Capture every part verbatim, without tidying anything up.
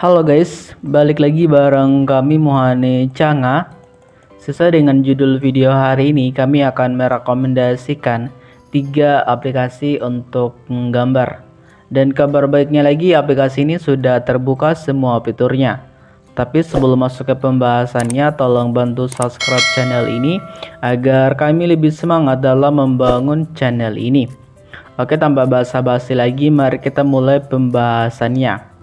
Halo guys, balik lagi bareng kami Mohane Changa. Sesuai dengan judul video hari ini, kami akan merekomendasikan tiga aplikasi untuk menggambar. Dan kabar baiknya lagi, aplikasi ini sudah terbuka semua fiturnya. Tapi sebelum masuk ke pembahasannya, tolong bantu subscribe channel ini agar kami lebih semangat dalam membangun channel ini. Oke, tanpa basa-basi lagi, mari kita mulai pembahasannya.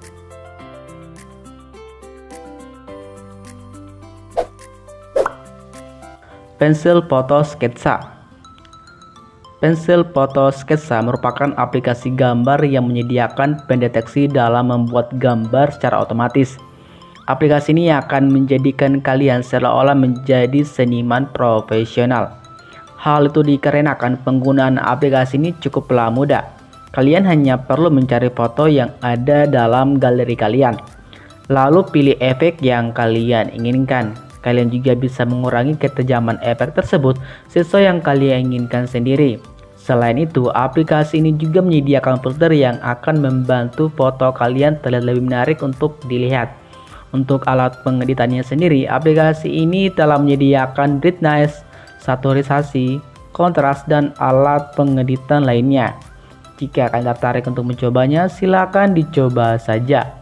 Pensil Foto Sketsa. Pensil Foto Sketsa merupakan aplikasi gambar yang menyediakan pendeteksi dalam membuat gambar secara otomatis. Aplikasi ini akan menjadikan kalian seolah-olah menjadi seniman profesional. Hal itu dikarenakan penggunaan aplikasi ini cukuplah mudah. Kalian hanya perlu mencari foto yang ada dalam galeri kalian, lalu pilih efek yang kalian inginkan. Kalian juga bisa mengurangi ketajaman efek tersebut sesuai yang kalian inginkan sendiri. Selain itu, aplikasi ini juga menyediakan filter yang akan membantu foto kalian terlihat lebih menarik untuk dilihat. Untuk alat pengeditannya sendiri, aplikasi ini telah menyediakan brightness, saturisasi, kontras, dan alat pengeditan lainnya. Jika kalian tertarik untuk mencobanya, silakan dicoba saja.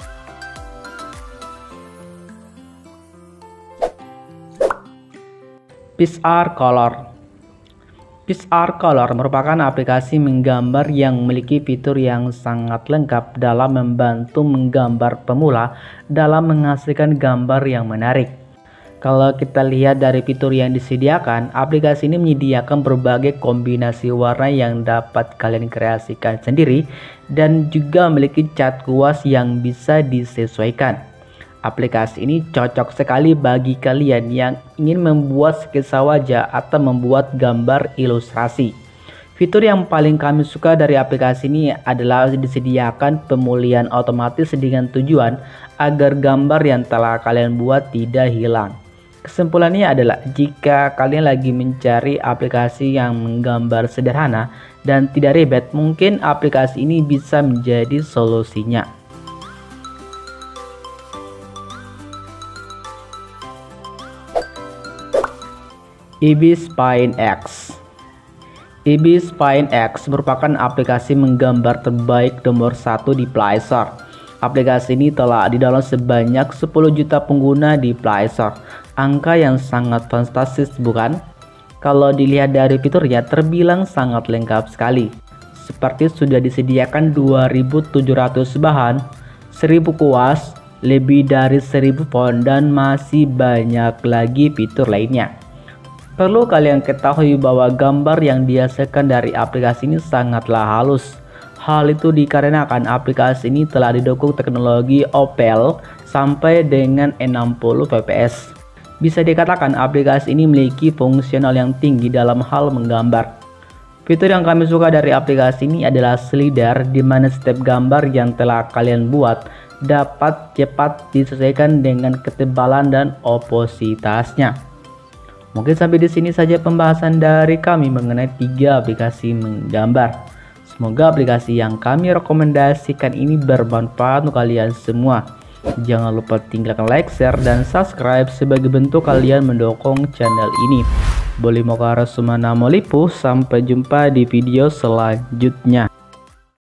PixArtColor. PixArtColor merupakan aplikasi menggambar yang memiliki fitur yang sangat lengkap dalam membantu menggambar pemula dalam menghasilkan gambar yang menarik. Kalau kita lihat dari fitur yang disediakan, aplikasi ini menyediakan berbagai kombinasi warna yang dapat kalian kreasikan sendiri dan juga memiliki cat kuas yang bisa disesuaikan. Aplikasi ini cocok sekali bagi kalian yang ingin membuat sketsa wajah atau membuat gambar ilustrasi. Fitur yang paling kami suka dari aplikasi ini adalah disediakan pemulihan otomatis dengan tujuan agar gambar yang telah kalian buat tidak hilang. Kesimpulannya adalah jika kalian lagi mencari aplikasi yang menggambar sederhana dan tidak ribet, mungkin aplikasi ini bisa menjadi solusinya. Ibis Paint X. Ibis Paint X merupakan aplikasi menggambar terbaik nomor satu di Play Store. Aplikasi ini telah di-download sebanyak sepuluh juta pengguna di Play Store. Angka yang sangat fantastis, bukan? Kalau dilihat dari fiturnya, terbilang sangat lengkap sekali. Seperti sudah disediakan dua ribu tujuh ratus bahan, seribu kuas, lebih dari seribu font, dan masih banyak lagi fitur lainnya. Perlu kalian ketahui bahwa gambar yang dihasilkan dari aplikasi ini sangatlah halus. Hal itu dikarenakan aplikasi ini telah didukung teknologi Opel sampai dengan enam puluh F P S. Bisa dikatakan aplikasi ini memiliki fungsional yang tinggi dalam hal menggambar. Fitur yang kami suka dari aplikasi ini adalah slider, di mana setiap gambar yang telah kalian buat dapat cepat disesuaikan dengan ketebalan dan opositasnya. Mungkin sampai di sini saja pembahasan dari kami mengenai tiga aplikasi menggambar. Semoga aplikasi yang kami rekomendasikan ini bermanfaat untuk kalian semua. Jangan lupa tinggalkan like, share, dan subscribe sebagai bentuk kalian mendukung channel ini. Boleh mau ke arah Sumana Molipu. Sampai jumpa di video selanjutnya.